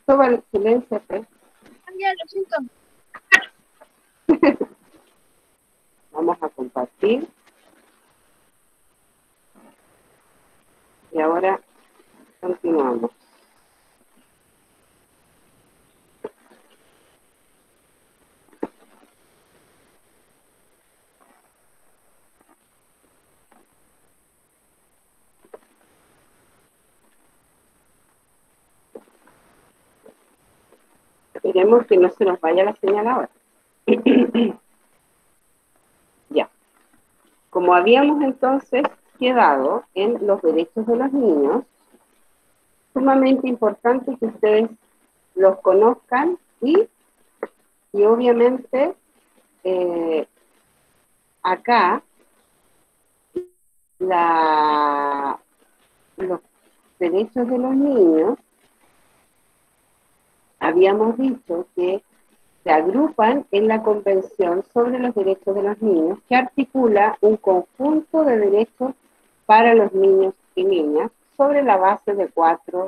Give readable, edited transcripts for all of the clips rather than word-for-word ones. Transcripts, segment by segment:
Toma el silencio, pues. Ya, lo siento. Vamos a compartir. Y ahora continuamos. Esperemos que no se nos vaya la señal ahora. Ya. Como habíamos entonces quedado en los derechos de los niños, sumamente importante que ustedes los conozcan y obviamente acá los derechos de los niños, habíamos dicho que se agrupan en la Convención sobre los Derechos de los Niños, que articula un conjunto de derechos para los niños y niñas sobre la base de 4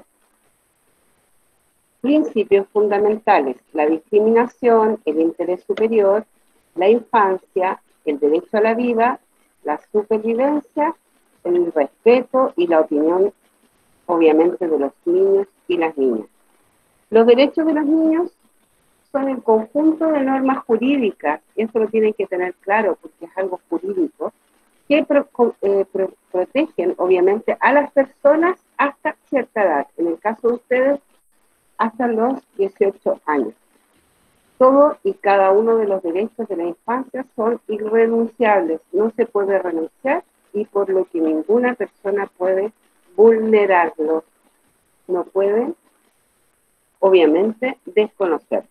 principios fundamentales: la discriminación, el interés superior, la infancia, el derecho a la vida, la supervivencia, el respeto y la opinión, obviamente, de los niños y las niñas. Los derechos de los niños son el conjunto de normas jurídicas, eso lo tienen que tener claro porque es algo jurídico, que protegen obviamente a las personas hasta cierta edad, en el caso de ustedes hasta los 18 años. Todo y cada uno de los derechos de la infancia son irrenunciables, no se puede renunciar y por lo que ninguna persona puede vulnerarlos, no puede obviamente desconocerlos.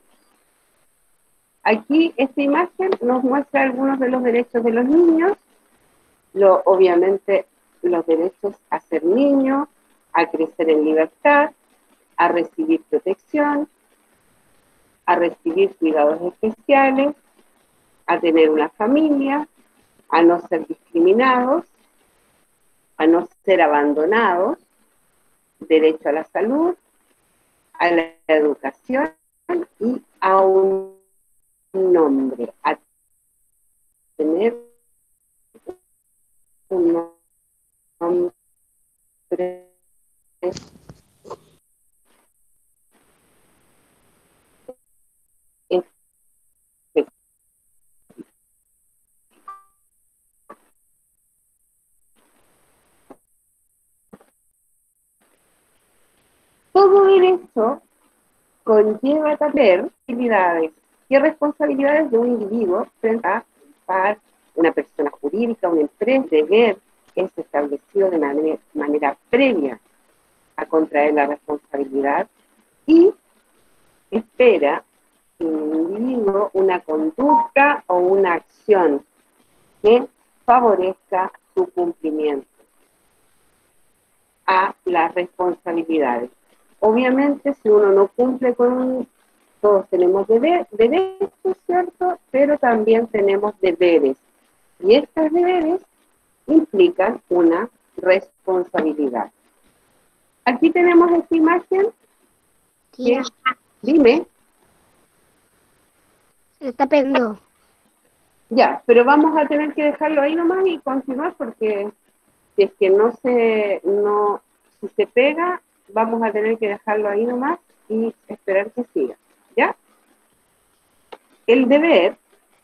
Aquí esta imagen nos muestra algunos de los derechos de los niños, obviamente los derechos a ser niño, a crecer en libertad, a recibir protección, a recibir cuidados especiales, a tener una familia, a no ser discriminados, a no ser abandonados, derecho a la salud, a la educación y a un nombre, a tener un nombre. Todo derecho conlleva también responsabilidades. ¿Qué responsabilidades de un individuo frente a una persona jurídica, una empresa? Deber es establecido de manera previa a contraer la responsabilidad y espera en el individuo una conducta o una acción que favorezca su cumplimiento a las responsabilidades. Obviamente, si uno no cumple todos tenemos derechos, ¿cierto? Pero también tenemos deberes. Y estos deberes implican una responsabilidad. Aquí tenemos esta imagen. Tía, Dime. se está pegando. Ya, pero vamos a tener que dejarlo ahí nomás y continuar porque si es que si se pega, vamos a tener que dejarlo ahí nomás y esperar que siga, ¿ya? El deber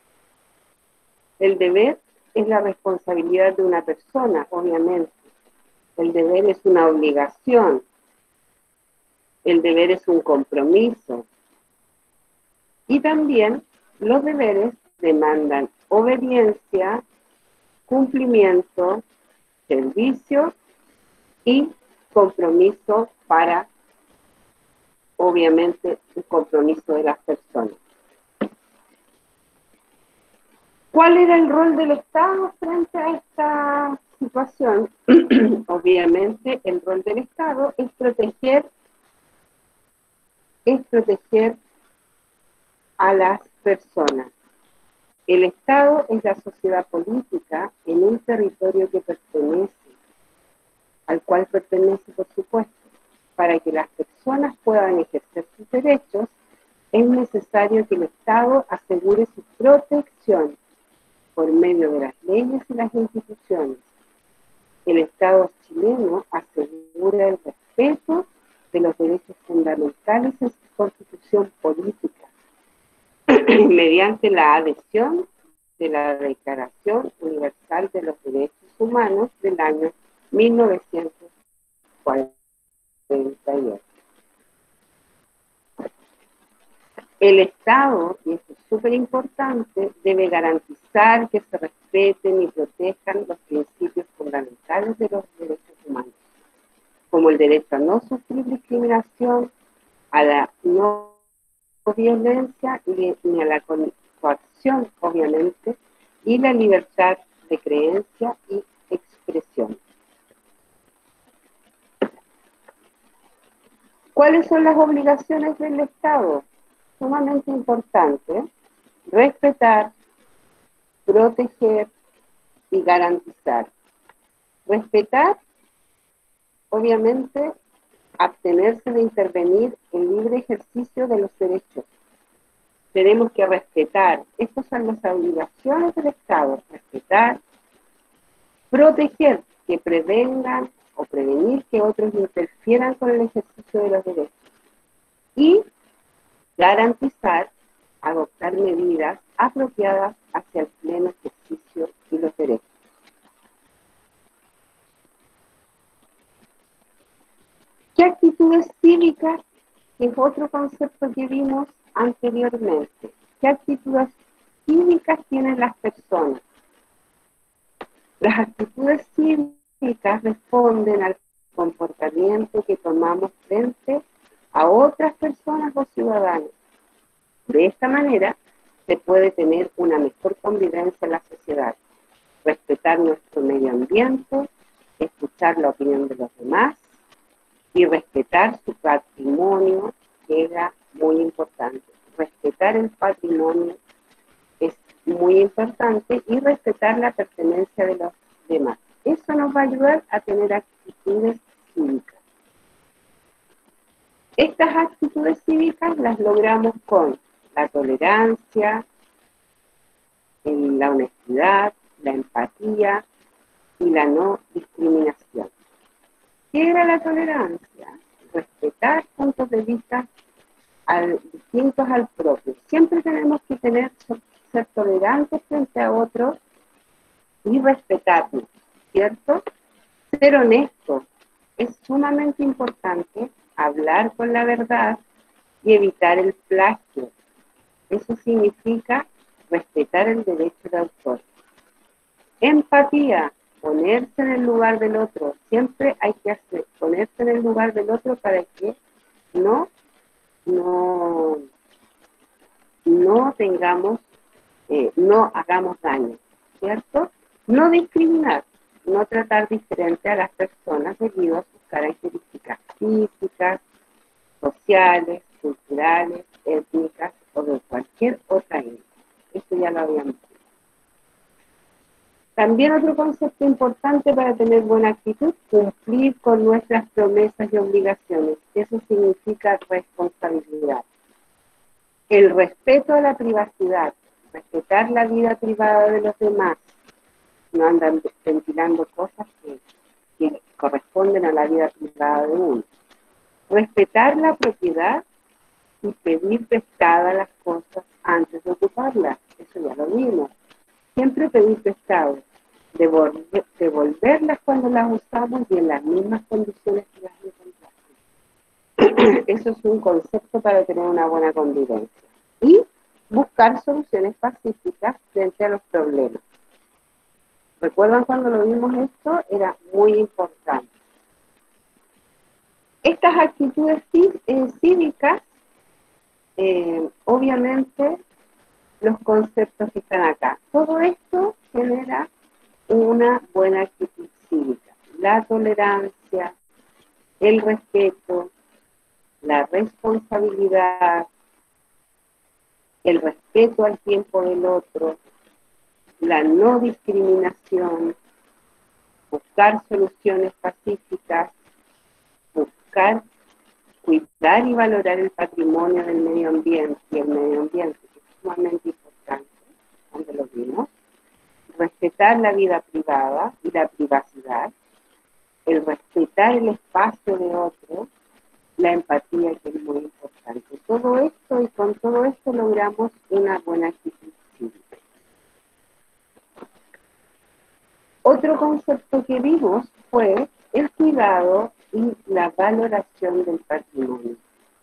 es la responsabilidad de una persona, obviamente. El deber es una obligación. El deber es un compromiso. Y también los deberes demandan obediencia, cumplimiento, servicio y compromiso para, obviamente, el compromiso de las personas. ¿Cuál era el rol del Estado frente a esta situación? Obviamente, el rol del Estado es proteger a las personas. El Estado es la sociedad política en un territorio que pertenece, al cual pertenece, por supuesto. para que las personas puedan ejercer sus derechos, es necesario que el Estado asegure su protección por medio de las leyes y las instituciones. El Estado chileno asegura el respeto de los derechos fundamentales en su constitución política, mediante la adhesión de la Declaración Universal de los Derechos Humanos del año 1948. El Estado, y esto es súper importante, debe garantizar que se respeten y protejan los principios fundamentales de los derechos humanos, como el derecho a no sufrir discriminación, a la no violencia ni a la coacción, obviamente, y la libertad de creencia y expresión. ¿Cuáles son las obligaciones del Estado? Sumamente importante: respetar, proteger y garantizar. Respetar, obviamente, abstenerse de intervenir en libre ejercicio de los derechos. Tenemos que respetar, estas son las obligaciones del Estado: respetar, proteger, que prevengan o prevenir que otros interfieran con el ejercicio de los derechos, y garantizar, adoptar medidas apropiadas hacia el pleno ejercicio de los derechos. ¿Qué actitudes cívicas? Que es otro concepto que vimos anteriormente. ¿Qué actitudes cívicas tienen las personas? Las actitudes cívicas responden al comportamiento que tomamos frente a otras personas o ciudadanos. De esta manera se puede tener una mejor convivencia en la sociedad, respetar nuestro medio ambiente, escuchar la opinión de los demás y respetar su patrimonio, que era muy importante. Respetar el patrimonio es muy importante, y respetar la pertenencia de los demás. Eso nos va a ayudar a tener actitudes cívicas. Estas actitudes cívicas las logramos con la tolerancia, la honestidad, la empatía y la no discriminación. ¿Qué era la tolerancia? Respetar puntos de vista distintos al propio. Siempre tenemos que ser tolerantes frente a otros y respetarnos, ¿cierto? Ser honesto. Es sumamente importante hablar con la verdad y evitar el plagio. Eso significa respetar el derecho de autor. Empatía, ponerse en el lugar del otro. Siempre hay que ponerse en el lugar del otro para que no tengamos, no hagamos daño, ¿cierto? No discriminar, no tratar diferente a las personas debido a sus características físicas, sociales, culturales, étnicas o de cualquier otra índole. Eso ya lo habíamos dicho. También otro concepto importante para tener buena actitud: cumplir con nuestras promesas y obligaciones. Eso significa responsabilidad. El respeto a la privacidad, respetar la vida privada de los demás, no andan ventilando cosas que corresponden a la vida privada de uno. Respetar la propiedad y pedir prestadas las cosas antes de ocuparlas. Eso ya lo vimos. Siempre pedir prestado, devolverlas cuando las usamos y en las mismas condiciones que las encontramos. Eso es un concepto para tener una buena convivencia. Y buscar soluciones pacíficas frente a los problemas. ¿Recuerdan cuando lo vimos esto? Era muy importante. Estas actitudes cívicas, obviamente, los conceptos que están acá. Todo esto genera una buena actitud cívica. La tolerancia, el respeto, la responsabilidad, el respeto al tiempo del otro, la no discriminación, buscar soluciones pacíficas, buscar cuidar y valorar el patrimonio del medio ambiente y el medio ambiente, que es sumamente importante, donde lo vimos, respetar la vida privada y la privacidad, el respetar el espacio de otro, la empatía, que es muy importante. Todo esto, y con todo esto logramos una buena actitud cívica. Otro concepto que vimos fue el cuidado y la valoración del patrimonio.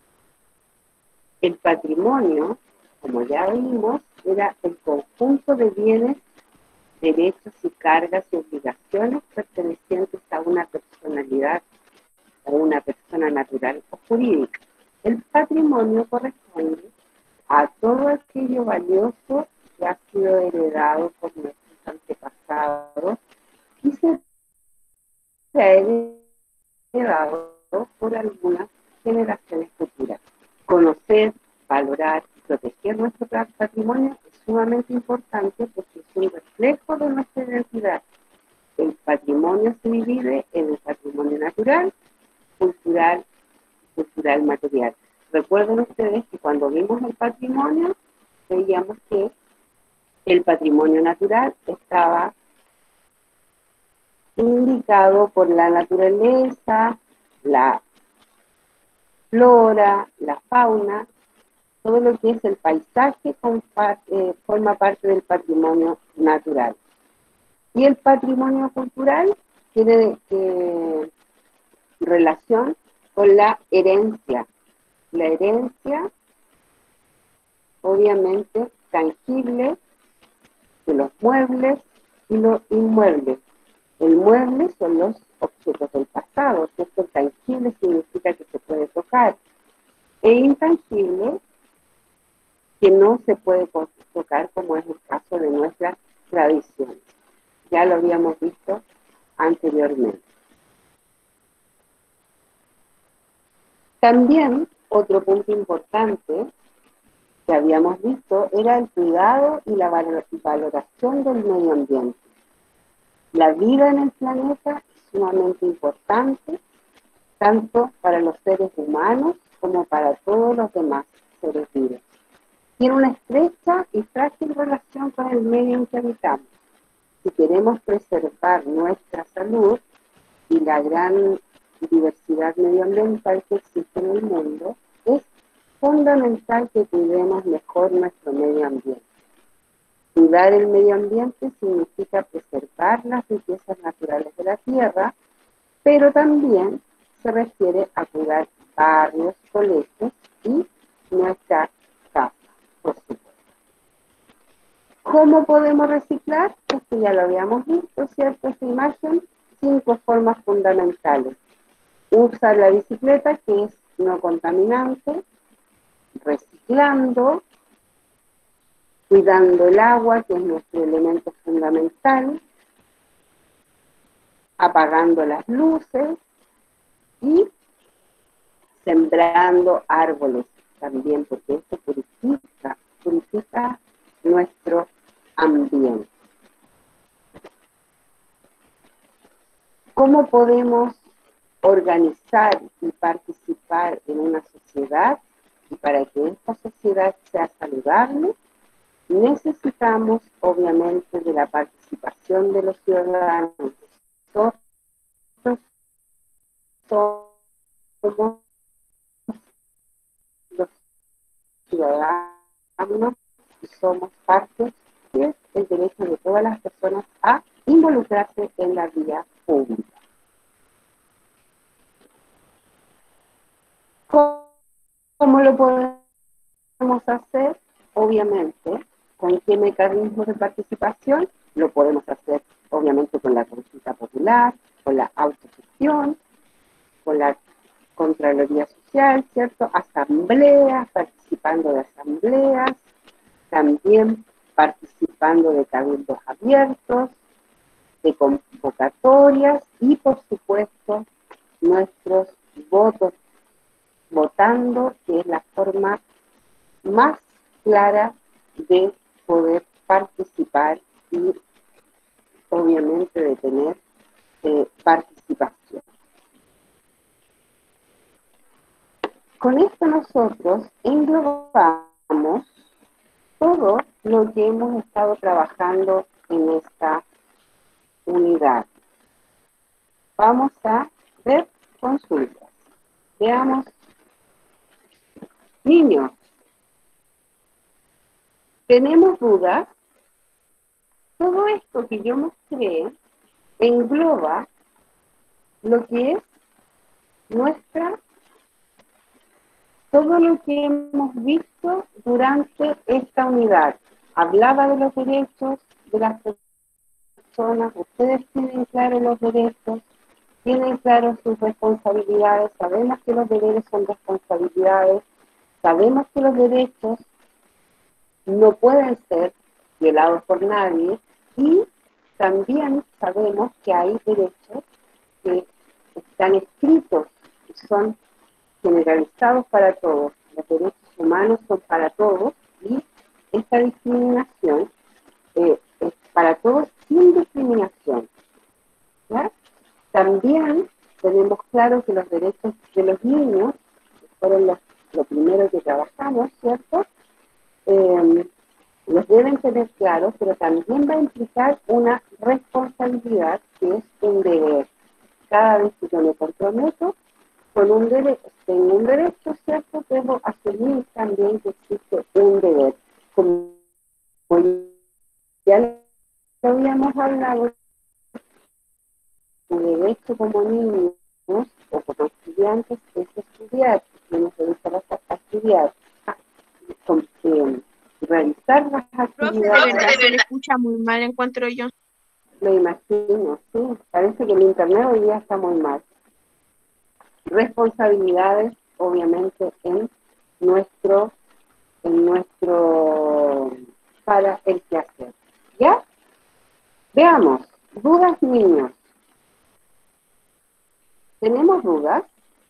El patrimonio, como ya vimos, era el conjunto de bienes, derechos y cargas y obligaciones pertenecientes a una personalidad o una persona natural o jurídica. El patrimonio corresponde a todo aquello valioso que ha sido heredado por nuestros antepasados y se ha heredado por algunas generaciones futuras. Conocer, valorar y proteger nuestro patrimonio es sumamente importante porque es un reflejo de nuestra identidad. El patrimonio se divide en el patrimonio natural, cultural material. Recuerden ustedes que cuando vimos el patrimonio, veíamos que el patrimonio natural estaba indicado por la naturaleza, la flora, la fauna, todo lo que es el paisaje forma parte del patrimonio natural. Y el patrimonio cultural tiene relación con la herencia. La herencia, obviamente, tangible de los muebles y los inmuebles. El mueble son los objetos del pasado, ¿cierto? Tangible significa que se puede tocar, e intangible, que no se puede tocar, como es el caso de nuestras tradiciones. Ya lo habíamos visto anteriormente. También, otro punto importante que habíamos visto era el cuidado y la valoración del medio ambiente. La vida en el planeta es sumamente importante, tanto para los seres humanos como para todos los demás seres vivos. Tiene una estrecha y frágil relación con el medio en que habitamos. Si queremos preservar nuestra salud y la gran diversidad medioambiental que existe en el mundo, es fundamental que cuidemos mejor nuestro medio ambiente. Cuidar el medio ambiente significa preservar las riquezas naturales de la tierra, pero también se refiere a cuidar barrios, colegios y nuestra casa, por supuesto. ¿Cómo podemos reciclar? Esto ya lo habíamos visto, ¿cierto? Esta imagen, 5 formas fundamentales. Usar la bicicleta, que es no contaminante, reciclando, cuidando el agua, que es nuestro elemento fundamental, apagando las luces y sembrando árboles también, porque esto purifica nuestro ambiente. ¿Cómo podemos organizar y participar en una sociedad? Y para que esta sociedad sea saludable, necesitamos obviamente de la participación de los ciudadanos. Nosotros somos los ciudadanos y somos parte del derecho de todas las personas a involucrarse en la vida pública. ¿Cómo lo podemos hacer? Obviamente, ¿con qué mecanismos de participación? Lo podemos hacer, obviamente, con la consulta popular, con la autogestión, con la Contraloría Social, ¿cierto? Asambleas, participando de asambleas, también participando de cabildos abiertos, de convocatorias y, por supuesto, nuestros votos, votando, que es la forma más clara de poder participar y, obviamente, de tener participación. Con esto nosotros englobamos todo lo que hemos estado trabajando en esta unidad. Vamos a ver consultas. Veamos. Niños, ¿tenemos dudas? Todo esto que yo mostré engloba lo que es todo lo que hemos visto durante esta unidad. Hablaba de los derechos de las personas, ustedes tienen claro los derechos, tienen claro sus responsabilidades, sabemos que los deberes son responsabilidades, sabemos que los derechos no pueden ser violados por nadie y también sabemos que hay derechos que están escritos y son generalizados para todos. Los derechos humanos son para todos y esta discriminación es para todos sin discriminación. ¿Ya? También tenemos claro que los derechos de los niños, que fueron lo primero que trabajamos, ¿cierto? Los deben tener claros, pero también va a implicar una responsabilidad que es un deber. Cada vez que yo me comprometo con un derecho, tengo un derecho, ¿cierto? Debo asumir también que existe un deber. Como ya lo habíamos hablado, tu derecho como niños o como estudiantes es estudiar, tienes derecho a estudiar, realizar las Profe, de actividades. verdad se le escucha muy mal, encuentro yo. Me imagino, sí, parece que el internet hoy día está muy mal. Responsabilidades, obviamente, en nuestro, para el quehacer. ¿Ya? Veamos, dudas, niños. ¿Tenemos dudas?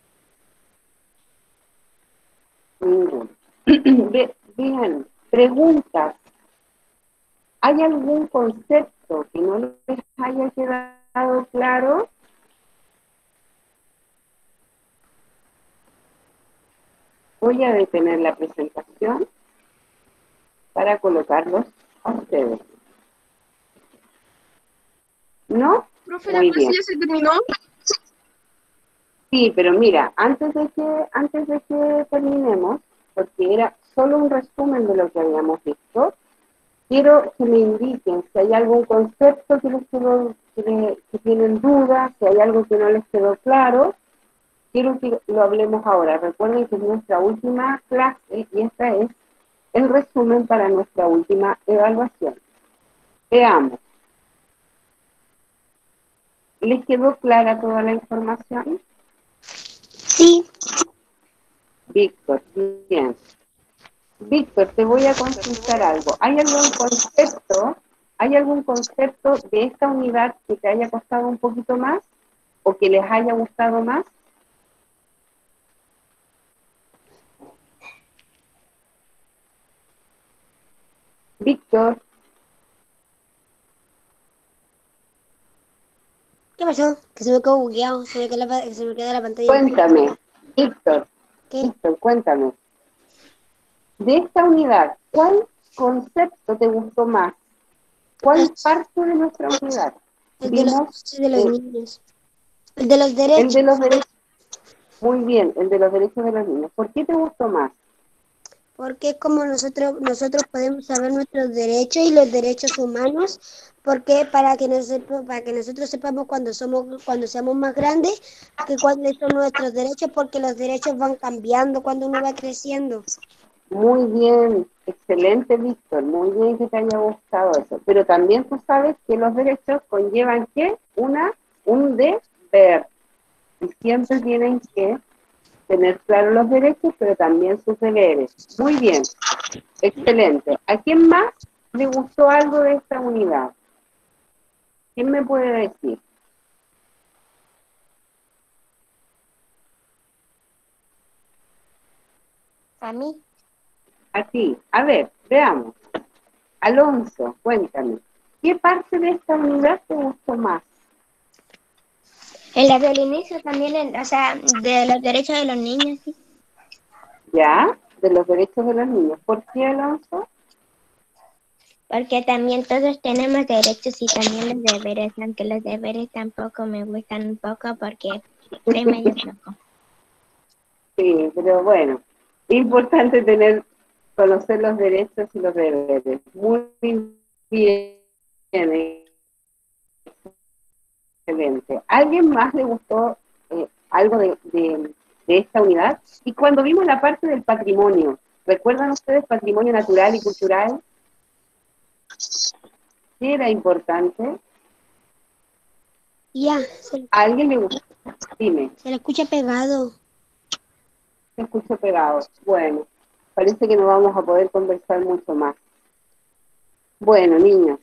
Ninguna. Bien, preguntas. ¿Hay algún concepto que no les haya quedado claro? Voy a detener la presentación para colocarlos a ustedes. ¿No? Profe, ¿la Muy clase bien. ya se terminó? Sí, pero mira, antes de que terminemos, porque era solo un resumen de lo que habíamos visto, quiero que me indiquen si hay algún concepto que les quedó, que tienen dudas, si hay algo que no les quedó claro. Quiero que lo hablemos ahora. Recuerden que es nuestra última clase y esta es el resumen para nuestra última evaluación. Veamos. ¿Les quedó clara toda la información? Sí. Víctor, bien. Víctor, te voy a consultar algo. ¿Hay algún concepto de esta unidad que te haya costado un poquito más o que les haya gustado más? Víctor, ¿Qué pasó? Que se me quedó bugueado, se me queda la pantalla. cuéntame. Víctor, ¿Qué? Víctor, cuéntame. De esta unidad, ¿cuál concepto te gustó más? ¿Cuál parte de nuestra unidad? El de los Vimos derechos de los niños. El de los el derechos. de los derechos. Muy bien, el de los derechos de los niños. ¿Por qué te gustó más? Porque es como nosotros podemos saber nuestros derechos y los derechos humanos, porque para que nosotros sepamos cuando seamos más grandes, que cuáles son nuestros derechos, porque los derechos van cambiando cuando uno va creciendo. Muy bien, excelente, Víctor. Muy bien que te haya gustado eso. Pero también tú sabes que los derechos conllevan ¿qué? Un deber. Y siempre tienen que tener claros los derechos, pero también sus deberes. Muy bien, excelente. ¿A quién más le gustó algo de esta unidad? ¿Quién me puede decir? A mí. A ti. A ver, veamos. Alonso, cuéntame. ¿Qué parte de esta unidad te gustó más? En la del inicio también, o sea, de los derechos de los niños, sí. ¿Ya? De los derechos de los niños. ¿Por qué, Alonso? Porque también todos tenemos derechos y también los deberes, aunque los deberes tampoco me gustan un poco porque soy medio flojo. Sí, pero bueno, importante conocer los derechos y los deberes. Muy bien, excelente. ¿Alguien más le gustó algo de esta unidad? Y cuando vimos la parte del patrimonio, ¿recuerdan ustedes patrimonio natural y cultural? ¿Qué era importante? Ya, ¿A alguien le gustó? Dime, se le escucha pegado. se escuchó pegado. Bueno, parece que no vamos a poder conversar mucho más. Bueno, niños,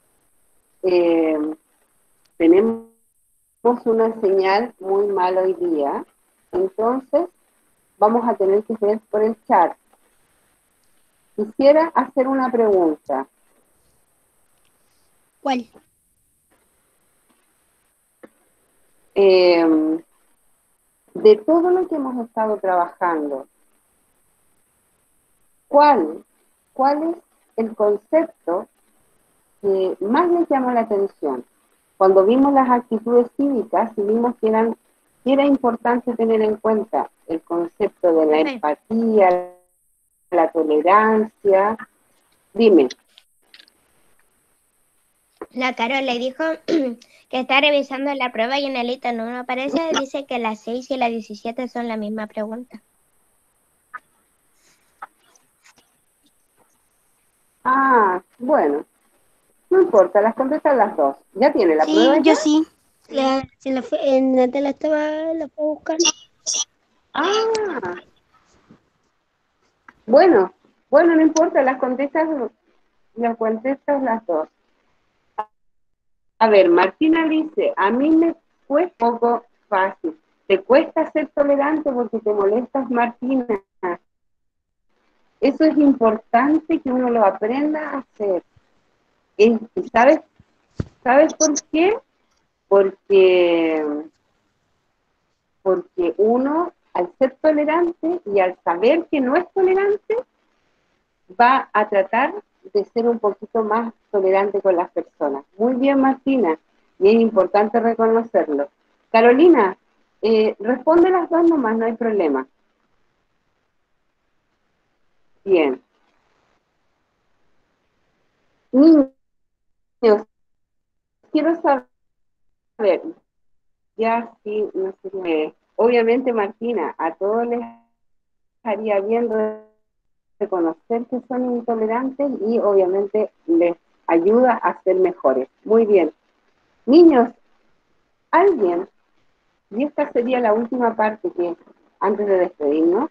tenemos una señal muy mala hoy día, entonces vamos a tener que ver por el chat. Quisiera hacer una pregunta. ¿Cuál? De todo lo que hemos estado trabajando, ¿cuál es el concepto que más les llamó la atención? Cuando vimos las actitudes cívicas y vimos que era importante tener en cuenta el concepto de la empatía, la tolerancia. Dime. La Carol le dijo que está revisando la prueba y en el ítem no aparece, dice que las 6 y las 17 son la misma pregunta. Ah, bueno, no importa, las contestan las dos. ¿Ya tiene la prueba? Sí, Ya? yo sí. En la tela la fue a buscar. Ah, bueno, no importa, las contestas las dos. A ver, Martina dice, a mí me cuesta un poco fácil. ¿Te cuesta ser tolerante porque te molestas, Martina? Eso es importante que uno lo aprenda a hacer. ¿Y sabes por qué? Porque uno, al ser tolerante y al saber que no es tolerante, va a tratar de ser un poquito más tolerante con las personas. Muy bien, Martina, y es importante reconocerlo. Carolina, responde las dos nomás, no hay problema. Bien. Niños, quiero saber, ya sí, no sé obviamente, Martina, a todos les haría bien reconocer que son intolerantes y obviamente les ayuda a ser mejores. Muy bien. Niños, alguien, y esta sería la última parte que antes de despedirnos,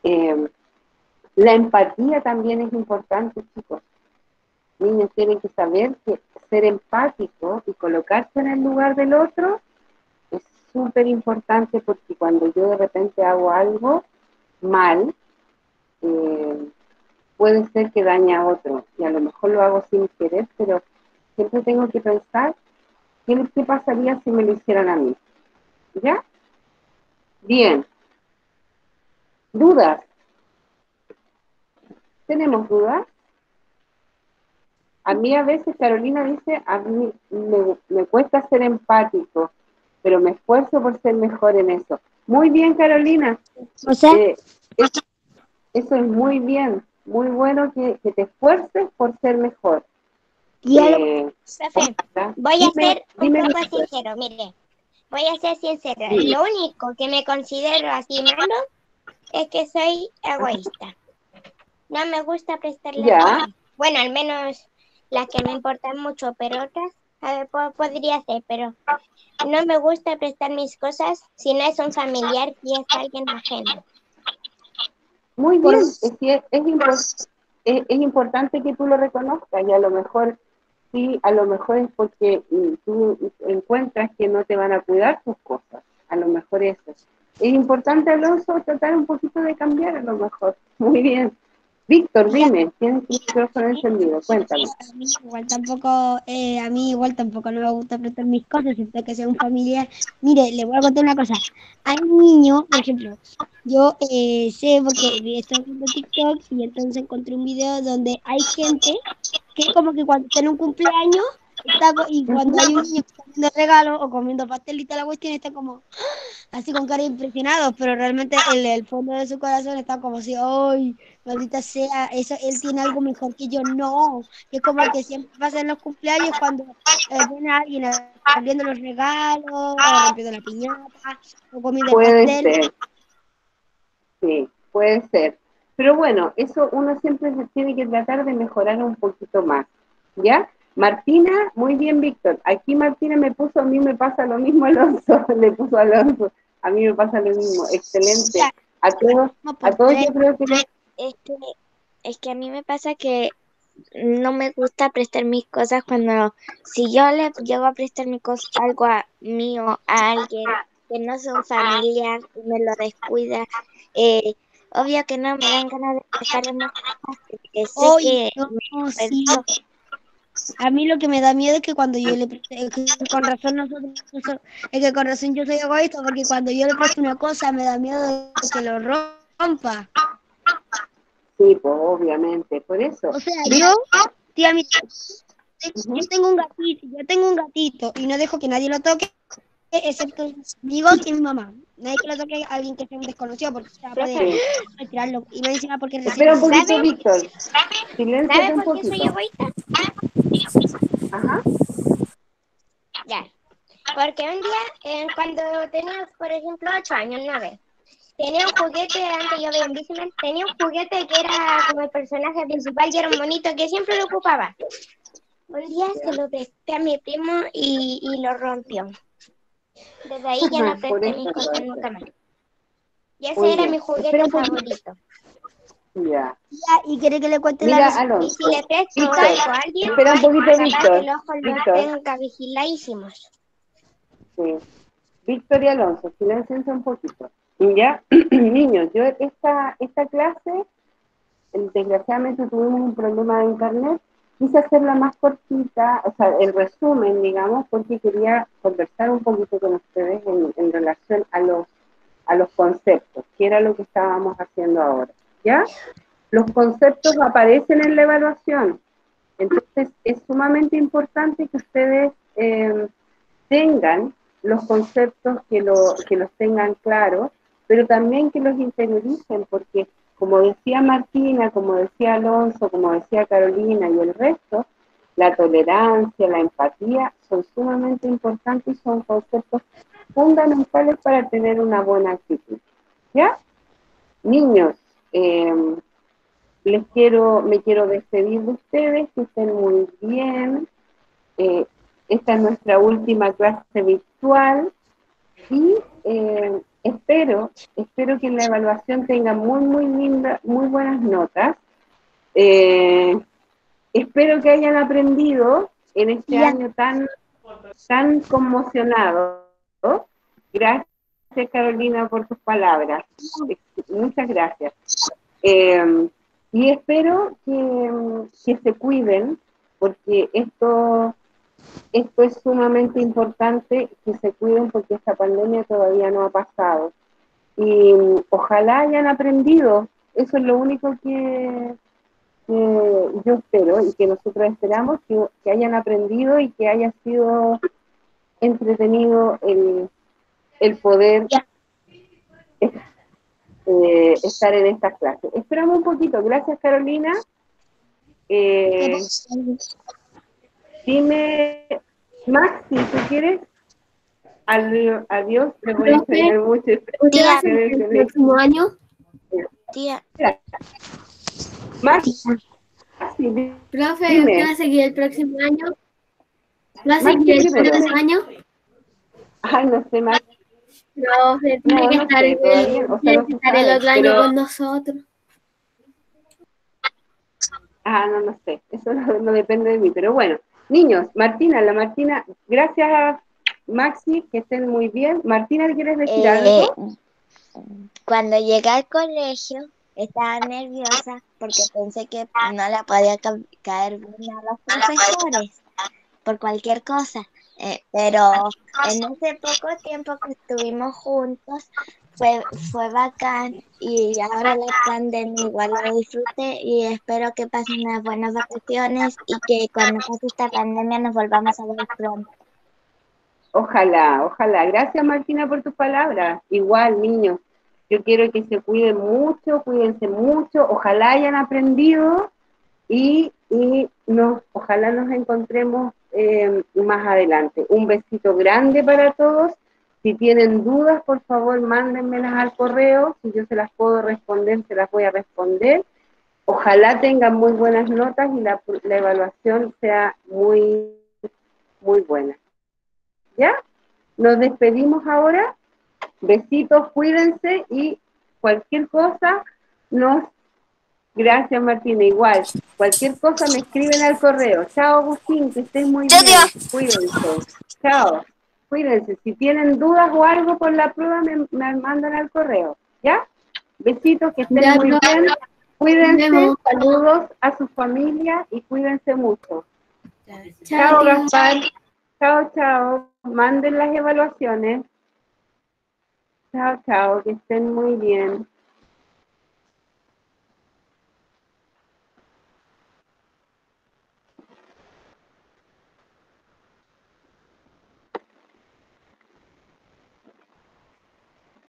la empatía también es importante, chicos. Niños tienen que saber que ser empático y colocarse en el lugar del otro es súper importante, porque cuando yo de repente hago algo mal, puede ser que dañe a otro, y a lo mejor lo hago sin querer, pero siempre tengo que pensar qué pasaría si me lo hicieran a mí. ¿Ya? Bien. ¿Dudas? ¿Tenemos dudas? A mí a veces, Carolina dice, a mí me cuesta ser empático, pero me esfuerzo por ser mejor en eso. Muy bien, Carolina. O sea, Eso es muy bien, muy bueno que te esfuerces por ser mejor. ya lo, Profe, voy a ser un poco sincero, mire. Voy a ser sincera. Dime. Lo único que me considero así malo es que soy egoísta. No me gusta prestarle Ya. atención. Bueno, al menos las que me importan mucho, pero otras, a ver, podría ser, pero no me gusta prestar mis cosas si no es un familiar y es alguien ajeno. Muy por, bien, es importante que tú lo reconozcas, y a lo mejor, sí, a lo mejor es porque tú encuentras que no te van a cuidar tus cosas, a lo mejor eso. Es importante, Alonso, tratar un poquito de cambiar a lo mejor. Muy bien. Víctor, dime, tienes tu micrófono encendido, cuéntame. A mí igual tampoco no me gusta prestar mis cosas, siento que sea un familiar. Mire, le voy a contar una cosa. Hay niños, por ejemplo, yo sé porque estoy viendo TikTok y entonces encontré un video donde hay gente que como que cuando está en un cumpleaños y cuando hay un niño que está comiendo regalos o comiendo pastelita, la cuestión está como así con cara impresionados, pero realmente el fondo de su corazón está como si, ¡ay, maldita sea! Eso, él tiene algo mejor que yo, no. Es como que siempre pasa en los cumpleaños cuando viene alguien abriendo los regalos, o rompiendo la piñata, o comiendo el Puede pastel. ser, sí, puede ser. Pero bueno, eso uno siempre se tiene que tratar de mejorar un poquito más, ¿ya? Martina, muy bien, Víctor. Aquí Martina me puso, a mí me pasa lo mismo, Alonso, le puso Alonso, a mí me pasa lo mismo, excelente. A por todos tres. yo creo que Es que, es que a mí me pasa que no me gusta prestar mis cosas cuando, si yo le llego a prestar algo mío a alguien que no es un familiar y me lo descuida, obvio que no me dan ganas de prestarle más cosas porque sé Hoy, que no, me sí. perdió. A mí lo que me da miedo es que cuando yo le presto, es que con razón es que con razón yo soy egoísta, porque cuando yo le presto una cosa me da miedo de que lo rompa. sí, pues obviamente, por eso. O sea, tía, mira, yo tengo un gatito y no dejo que nadie lo toque, excepto mis amigos y mi mamá. Nadie que lo toque a alguien que sea un desconocido, porque se va a poder Sí. retirarlo. Y no encima porque recién Espera un poquito, ¿Sabe? Víctor. Silénciate ¿Sabe un por qué soy poquito. egoísta? Ajá. Ya. Porque un día, cuando tenía, por ejemplo, 8 años, 9, tenía un juguete, antes yo veía en Disneyland, tenía un juguete que era como el personaje principal y era un monito que siempre lo ocupaba. Un día se lo presté a mi primo y lo rompió. Desde ahí ya no Por presté eso mis cosas entonces. nunca más. Y ese Muy era bien. mi Espera juguete un poquito. favorito. Ya. ¿Y quiere que le cuente la Mira, receta? Y si Alonso. le presto Víctor, algo a alguien, espera un poquito, capaz que Víctor. los ojos los Víctor, tenga vigiladísimos. sí. Víctor y Alonso, silenciense un poquito. Ya, niños, yo esta clase, desgraciadamente tuvimos un problema de internet, quise hacerla más cortita, o sea, el resumen, digamos, porque quería conversar un poquito con ustedes en relación a los conceptos, que era lo que estábamos haciendo ahora, ¿ya? Los conceptos aparecen en la evaluación, entonces es sumamente importante que ustedes tengan los conceptos, que los tengan claros, pero también que los interioricen, porque como decía Martina, como decía Alonso, como decía Carolina y el resto, la tolerancia, la empatía son sumamente importantes y son conceptos fundamentales para tener una buena actitud. ¿Ya? Niños, me quiero despedir de ustedes, que estén muy bien. Eh, Esta es nuestra última clase virtual y espero que en la evaluación tengan muy buenas notas. Eh, Espero que hayan aprendido en este Ya. año tan conmocionado. Gracias, Carolina, por tus palabras. Muchas gracias. Y espero que se cuiden, porque esto es sumamente importante, que se cuiden porque esta pandemia todavía no ha pasado. Y ojalá hayan aprendido, eso es lo único que yo espero y que nosotros esperamos, que hayan aprendido y que haya sido entretenido el poder estar en estas clases. Esperamos un poquito. Gracias, Carolina. Dime, Maxi, ¿tú quieres? Adiós, te voy a extrañar mucho. ¿Usted va a seguir el próximo año? Tía, Maxi, Profe, dime. ¿usted va a seguir el próximo año? ¿Va a Maxi seguir el primero. próximo año? Ay, no sé, Maxi. Profe, No, tiene que no estar, sé, todavía, o sea, tiene no que se estar el sabe, otro año pero... con nosotros. No sé, eso no depende de mí, pero bueno. Niños, Martina, gracias Maxi, que estén muy bien. Martina, ¿quieres decir algo? cuando llegué al colegio, estaba nerviosa porque pensé que no la podía caer bien a los profesores por cualquier cosa. Pero en ese poco tiempo que estuvimos juntos fue bacán y ahora la pandemia igual la disfruté y espero que pasen unas buenas vacaciones y que cuando pase esta pandemia nos volvamos a ver pronto. Ojalá, ojalá. Gracias, Martina, por tus palabras. Igual, niños, yo quiero que se cuiden mucho, cuídense mucho, ojalá hayan aprendido y ojalá nos encontremos más adelante. Un besito grande para todos. Si tienen dudas, por favor, mándenmelas al correo. Si yo se las puedo responder, se las voy a responder. Ojalá tengan muy buenas notas y la evaluación sea muy, muy buena. ¿Ya? Nos despedimos ahora. Besitos, cuídense y cualquier cosa Gracias, Martina, igual. Cualquier cosa me escriben al correo. Chao, Agustín, que estés muy bien. Cuídense. Chao. Cuídense. Si tienen dudas o algo por la prueba, me mandan al correo. ¿Ya? Besitos, que estén muy bien. Cuídense. Saludos a su familia y cuídense mucho. Chao, Gaspar. Chao, chao. Manden las evaluaciones. Chao, chao. Que estén muy bien.